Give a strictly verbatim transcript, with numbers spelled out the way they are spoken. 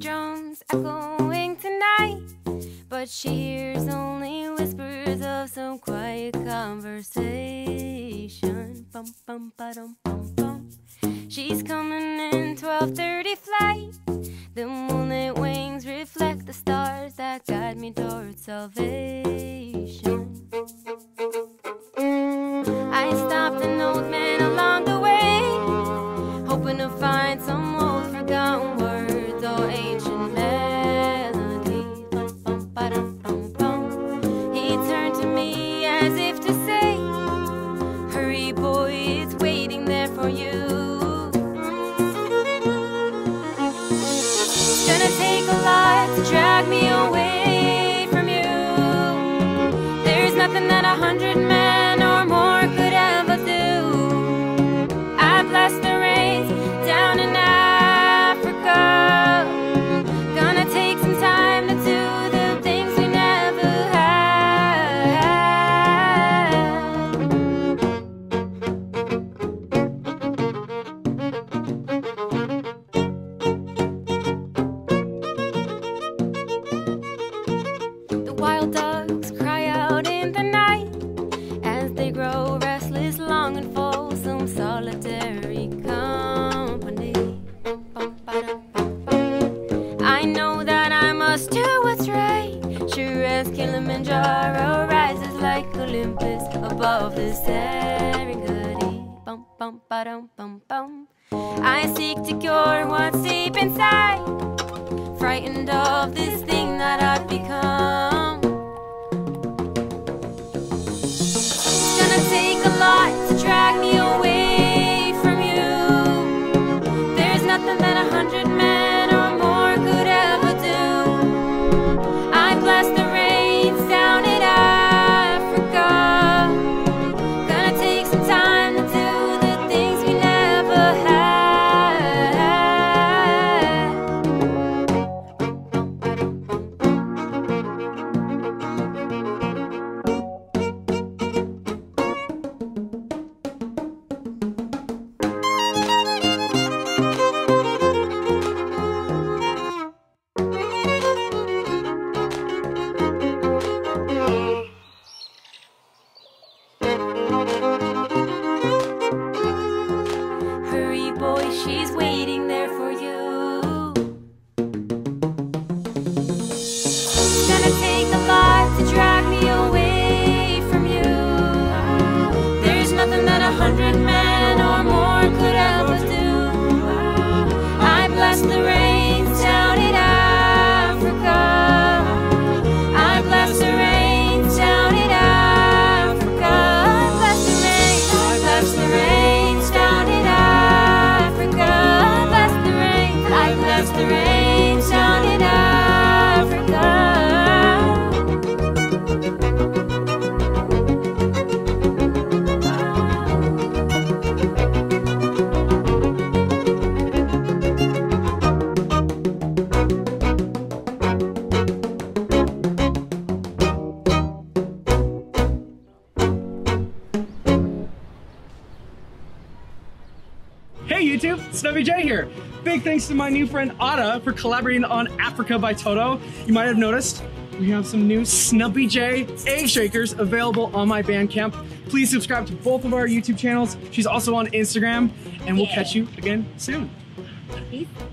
drums echoing tonight, but she hears only whispers of some quiet conversation. Bum, bum, ba-dum, bum, bum. She's coming in twelve thirty flight. The moonlit wings reflect the stars that guide me towards salvation. I stopped an old man along the way, hoping to find some old forgotten words or ancient melodies. Bum, bum, ba-dum, bum, bum. He turned to me as if to say, hurry boy, it's waiting there for you. It's gonna take a lot to drag me away from you. There's nothing that a hundred men or more could ever do. I bless the rains down in Africa. Gonna take some time to do the things we never The wild dogs cry out in the night as they grow restless, longing for some solitary company. Bum, ba-dum, bum, bum. I know that I must do what's right, sure as Kilimanjaro rises like Olympus above the Serengeti. Bum, bum, ba-dum, bum, bum. I seek to cure what's deep inside, frightened of this thing that I've become. It's gonna take a lot to drag me away from you. There's nothing that a hundred men or more could ever do. I bless the rains down in Africa. Gonna take some time to do the things we never had. Hurry boy, she's waiting there for you. It's gonna take a lot to drag me away from you. There's nothing that a hundred men or more could ever do. I bless the rains down in Africa. I bless the rains down in Africa. I bless the rains. I bless the rains down in Africa. I bless the rains. I bless the rains down in Africa. Hey YouTube, Snubby J here. Big thanks to my new friend Ada for collaborating on Africa by Toto. You might have noticed we have some new Snubby J egg shakers available on my Bandcamp. Please subscribe to both of our YouTube channels. She's also on Instagram, and we'll catch you again soon. Peace.